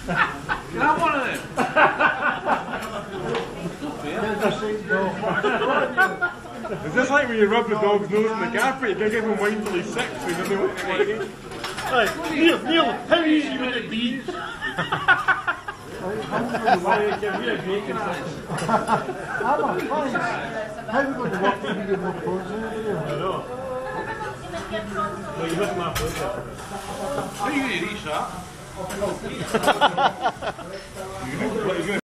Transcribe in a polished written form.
Can I have one of them? Is this like when you rub the dog's nose in the carpet? You can give him wine till he's 6 so he doesn't want to again. Neil, how easy would it be? How are we going to work to get more clothes in here? I know. Well, you missed my foot. How are you going to reach that?